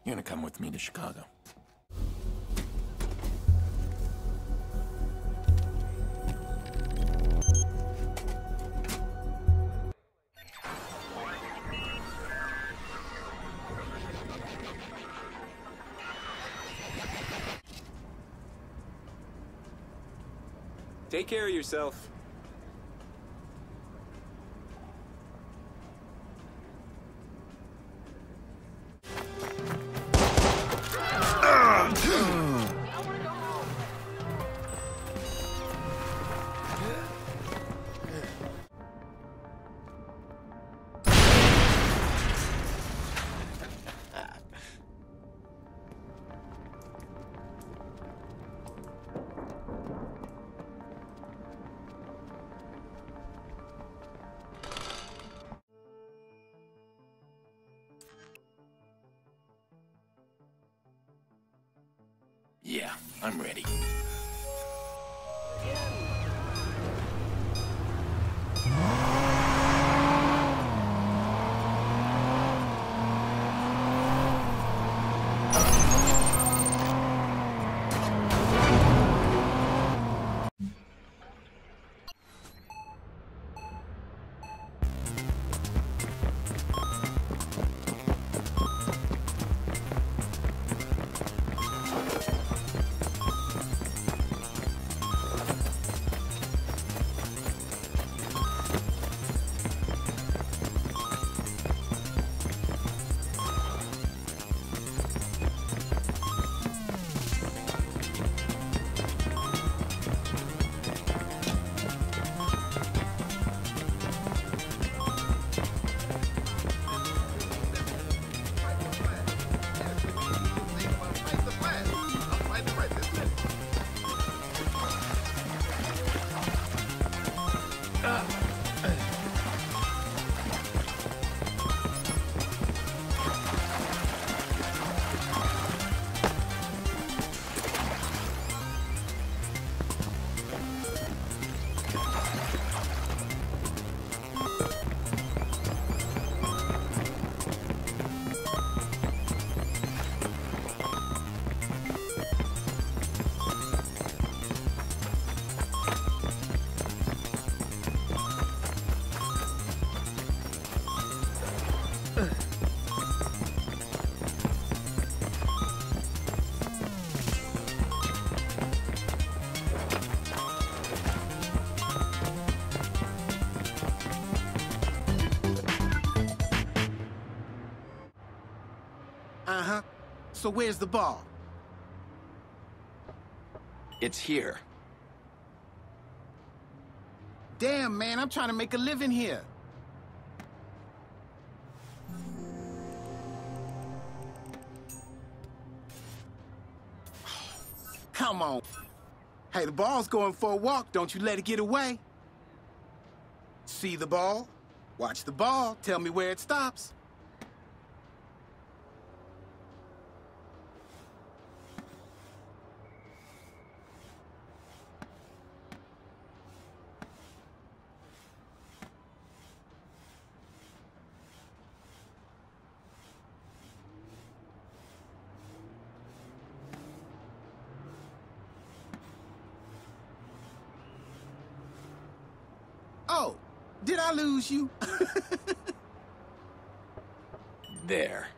You're gonna come with me to Chicago. Take care of yourself. Yeah, I'm ready. Uh-huh. So where's the ball? It's here. Damn, man, I'm trying to make a living here. Come on. Hey, the ball's going for a walk. Don't you let it get away. See the ball? Watch the ball. Tell me where it stops. Oh, did I lose you? There.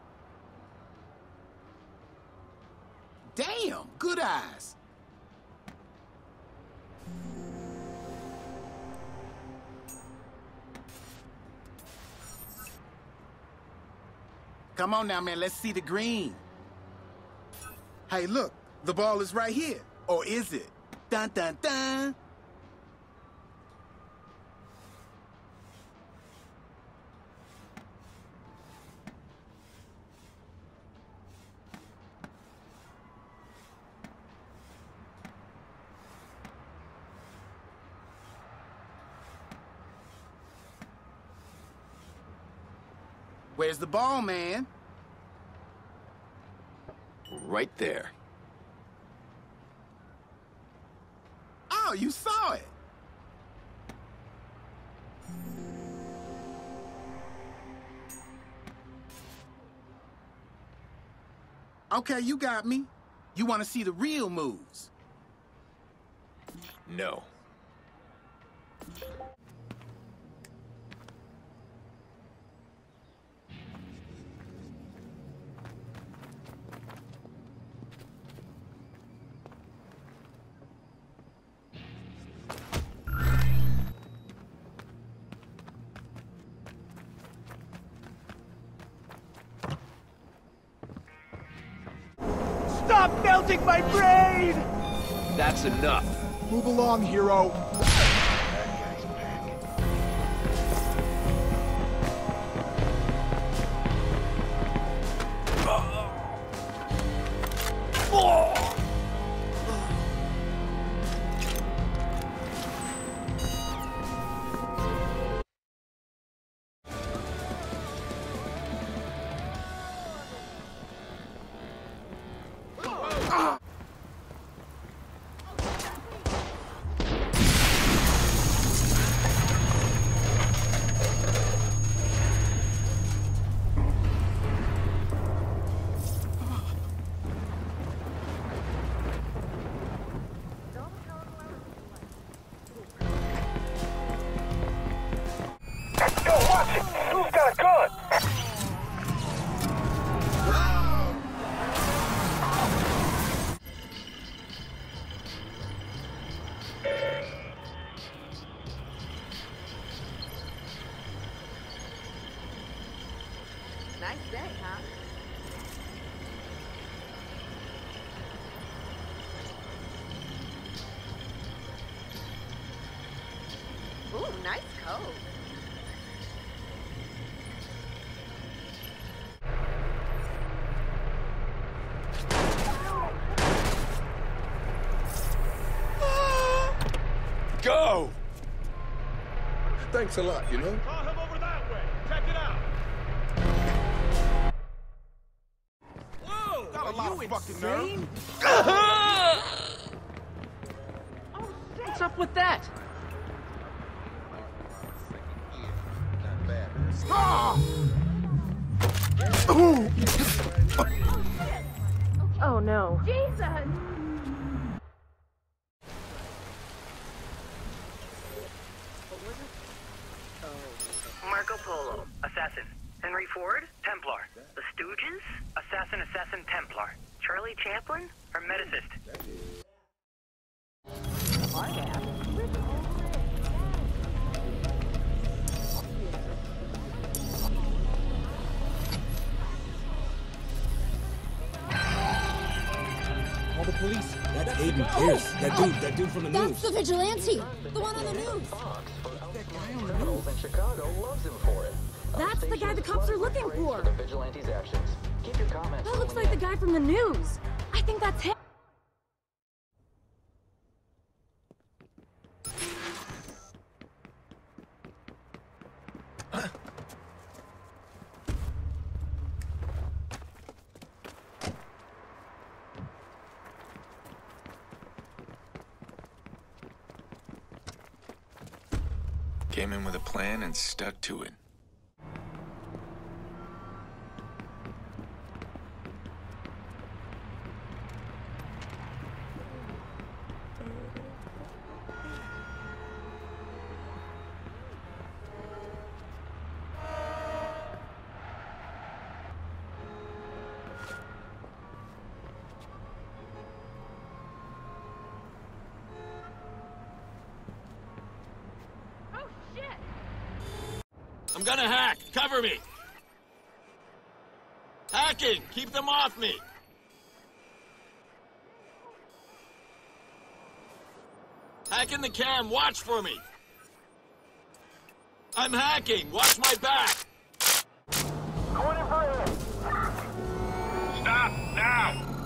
Damn, good eyes. Come on now, man, let's see the green. Hey, look, the ball is right here. Or is it? Dun, dun, dun. Where's the ball, man? Right there. Oh, you saw it. Okay, you got me. You want to see the real moves? No. Stop melting my brain! That's enough. Move along, hero. Who's got a gun? Nice day, huh? Ooh, nice coat. Go! Thanks a lot, you know? Saw him over that way. Check it out. Whoa! Got a lot of fucking nerve. What's up with that? Oh no. Jesus! Marco Polo, assassin. Henry Ford, Templar. The Stooges, assassin, Templar. Charlie Chaplin, Hermeticist. Call the police. That's Aiden Pierce. That dude from the news. That's the vigilante! The one on the news! Criminals in Chicago loves him for it. That's the guy the cops are looking for! The vigilante's actions. Keep your comments. That looks like the guy from the news! I think that's him! Came in with a plan and stuck to it. I'm gonna hack. Cover me. Hacking. Keep them off me. Hacking the cam. Watch for me. I'm hacking. Watch my back. Stop now!